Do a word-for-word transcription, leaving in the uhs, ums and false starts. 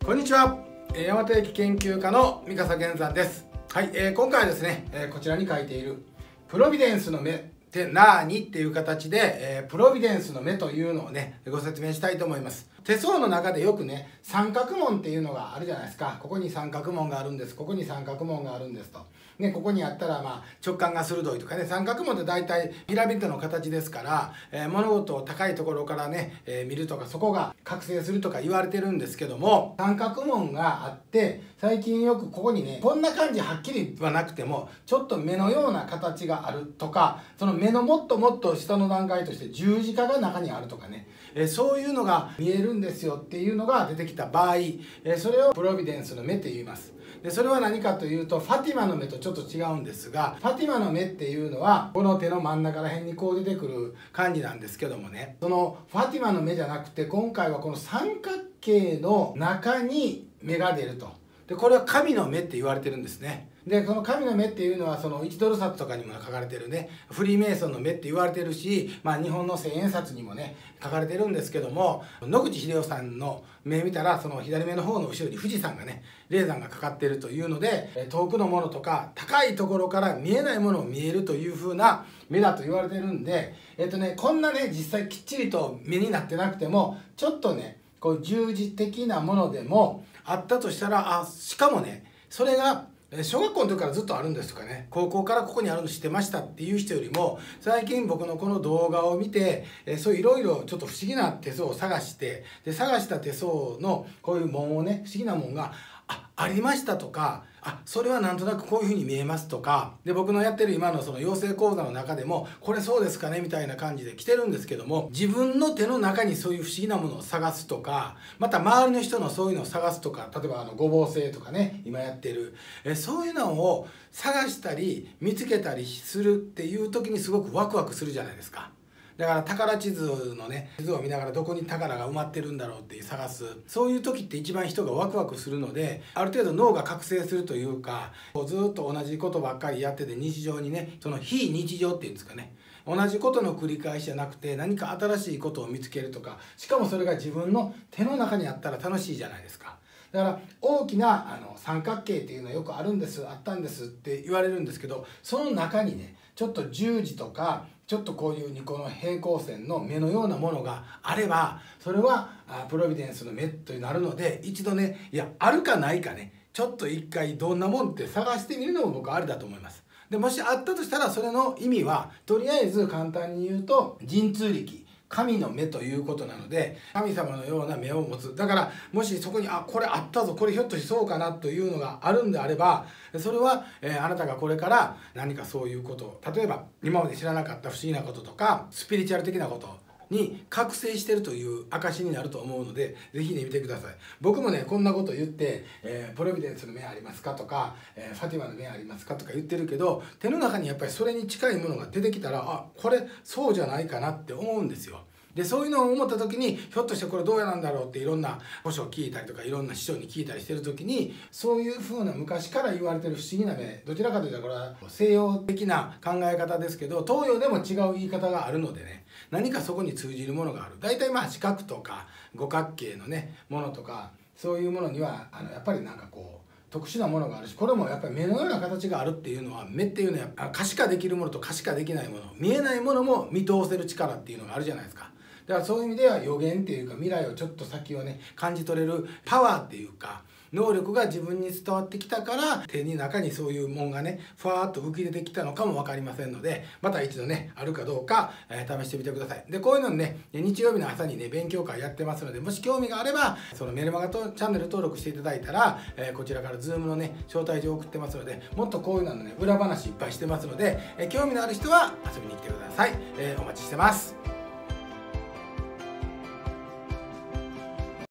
こんにちは、大和駅研究家の三笠源山です。はい、えー、今回はですね、えー、こちらに書いているプロビデンスの目ってなーにっていう形で、えー、プロビデンスの目というのをねご説明したいと思います。手相の中でよくね三角紋っていうのがあるじゃないですか。ここに三角紋があるんです、ここに三角紋があるんですと、ね、ここにあったらまあ直感が鋭いとかね、三角紋って大体ピラミッドの形ですから、えー、物事を高いところからね、えー、見るとか、そこが覚醒するとか言われてるんですけども、三角紋があって最近よくここにねこんな感じはっきりはなくてもちょっと目のような形があるとか、その目のもっともっと下の段階として十字架が中にあるとかね、えー、そういうのが見えるんですよっていうのが出てきた場合、えー、それをプロビデンスの目って言います。でそれは何かというと、ファティマの目とちょっと違うんですが、ファティマの目っていうのはこの手の真ん中ら辺にこう出てくる感じなんですけどもね、そのファティマの目じゃなくて、今回はこの三角形の中に目が出ると。でこれは神の目って言われてるんですね。でこの神の目っていうのはそのいちドル札とかにも書かれてるね、フリーメイソンの目って言われてるし、まあ、日本の千円札にもね書かれてるんですけども、野口英世さんの目見たらその左目の方の後ろに富士山がね霊山がかかってるというので、遠くのものとか高いところから見えないものを見えるという風な目だと言われてるんで、えっとねこんなね実際きっちりと目になってなくても、ちょっとねこう十字的なものでもあったとしたら、あしかもねそれが小学校の時からずっとあるんですとかね、高校からここにあるの知ってましたっていう人よりも、最近僕のこの動画を見て、そういういろいろちょっと不思議な手相を探して、で探した手相のこういう紋をね、不思議な紋があありましたとか、あそれはなんとなくこういうふうに見えますとかで、僕のやってる今のその養成講座の中でもこれそうですかねみたいな感じで来てるんですけども、自分の手の中にそういう不思議なものを探すとか、また周りの人のそういうのを探すとか、例えばあの五芒星とかね今やってるえそういうのを探したり見つけたりするっていう時にすごくワクワクするじゃないですか。だから宝地図のね地図を見ながらどこに宝が埋まってるんだろうって探す、そういう時って一番人がワクワクするので、ある程度脳が覚醒するというか、こうずっと同じことばっかりやってて日常にね、その非日常っていうんですかね、同じことの繰り返しじゃなくて何か新しいことを見つけるとか、しかもそれが自分の手の中にあったら楽しいじゃないですか。だから大きなあの三角形っていうのはよくあるんです、あったんですって言われるんですけど、その中にねちょっと十字とかちょっとこういうにこの平行線の目のようなものがあれば、それはプロビデンスの目となるので、一度ねいやあるかないかねちょっと一回どんなもんって探してみるのも僕はありだと思います。でもしあったとしたら、それの意味はとりあえず簡単に言うと神通力、神の目ということなので、神様のような目を持つ。だからもしそこにあこれあったぞ、これひょっとしてそうかなというのがあるんであれば、それは、えー、あなたがこれから何かそういうこと、例えば今まで知らなかった不思議なこととかスピリチュアル的なことに覚醒してるという証になると思うので、ぜひね見てください。僕もねこんなこと言って、えー、プロビデンスの目ありますかとか、えー、ファティマの目ありますかとか言ってるけど、手の中にやっぱりそれに近いものが出てきたら、あこれそうじゃないかなって思うんですよ。でそういうのを思った時に、ひょっとしてこれどうやなんだろうっていろんな古書を聞いたりとかいろんな師匠に聞いたりしてる時に、そういう風な昔から言われてる不思議な目、どちらかというとこれは西洋的な考え方ですけど、東洋でも違う言い方があるのでね、何かそこに通じるものがある。大体まあ四角とか五角形のねものとか、そういうものにはあのやっぱりなんかこう特殊なものがあるし、これもやっぱり目のような形があるっていうのは、目っていうのは可視化できるものと可視化できないもの、見えないものも見通せる力っていうのがあるじゃないですか。だからそういう意味では予言っていうか、未来をちょっと先をね感じ取れるパワーっていうか能力が自分に伝わってきたから、手に中にそういうもんがねふわーっと浮き出てきたのかも分かりませんので、また一度ねあるかどうか、えー、試してみてください。でこういうのね日曜日の朝にね勉強会やってますので、もし興味があればそのメルマガとチャンネル登録していただいたら、えー、こちらから Zoom のね招待状を送ってますので、もっとこういうののね裏話いっぱいしてますので、えー、興味のある人は遊びに来てください。えー、お待ちしてます。